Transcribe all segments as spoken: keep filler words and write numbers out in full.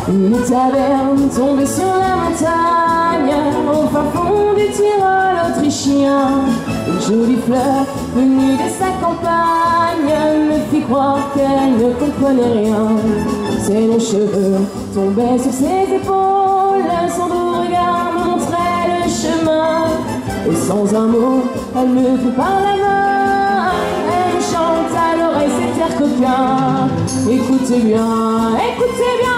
Une taverne tombée sur la montagne, au fin fond des Tyrol autrichiens. Une jolie fleur venue de sa campagne me fit croire qu'elle ne comprenait rien. Ses longs cheveux tombaient sur ses épaules, son doux regard me montrait le chemin. Et sans un mot, elle me prit par la main, elle me chante à l'oreille cet air coquin. Écoutez bien, écoutez bien.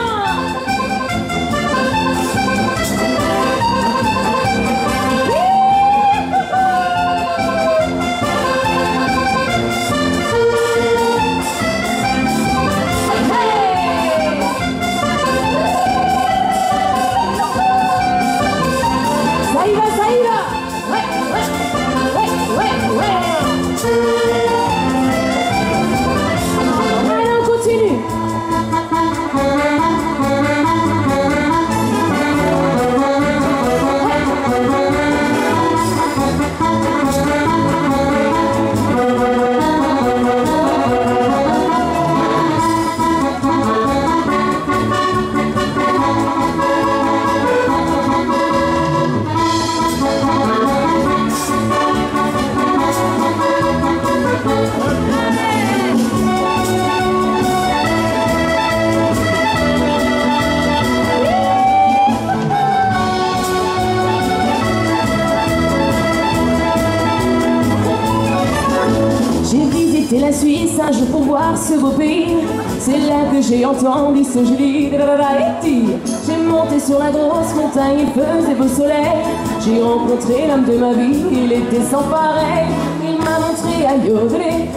J'ai la Suisse un jour pour voir ce beau pays. C'est là que j'ai entendu ce joli Haïti. J'ai monté sur la grosse montagne, il faisait beau soleil. J'ai rencontré l'homme de ma vie, il était sans pareil. Il m'a montré à yodeler.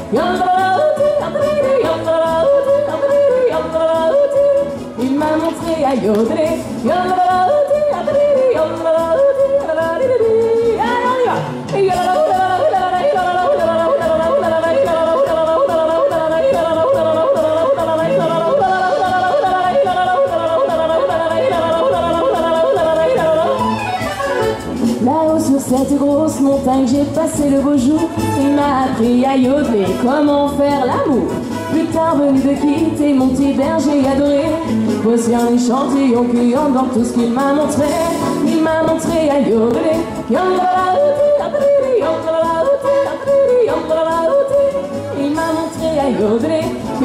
Il m'a montré à yodeler. Là-haut sur cette grosse montagne, j'ai passé le beau jour. Il m'a appris à yodeler, comment faire l'amour. Plus tard venu de quitter mon petit berger adoré, voici un échantillon qui endort tout ce qu'il m'a montré. Il m'a montré à yodeler. Il m'a montré à yodeler.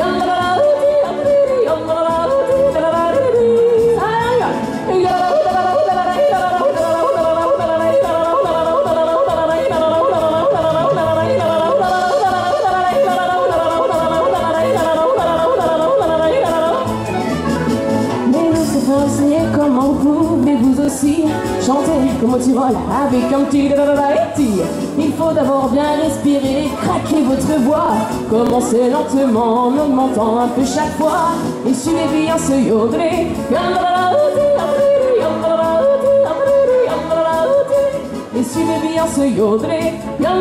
Comment pouvez-vous aussi chanter comme tu voles avec un petit Haïti? Il faut d'abord bien respirer, craquer votre voix. Commencez lentement en augmentant un peu chaque fois. Et suivez bien ce yodeler. Et suivez bien ce yodeler.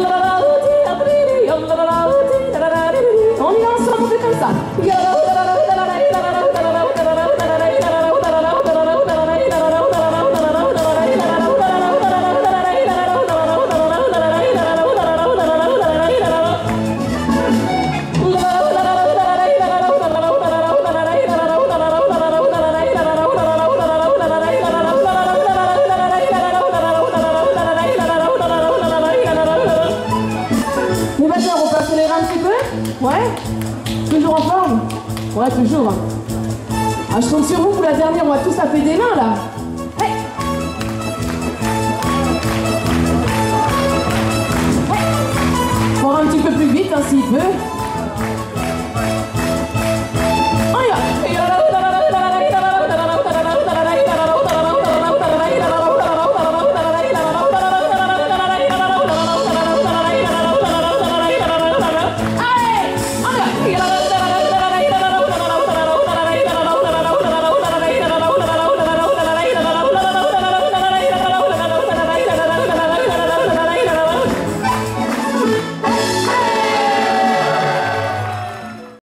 On y va ensemble, on fait comme ça. Ouais? Toujours en forme? Ouais, toujours. Ah, je compte sur vous pour la dernière, on va tous taper des mains là. Hey! Hey! Pour un petit peu plus vite, hein, s'il peut.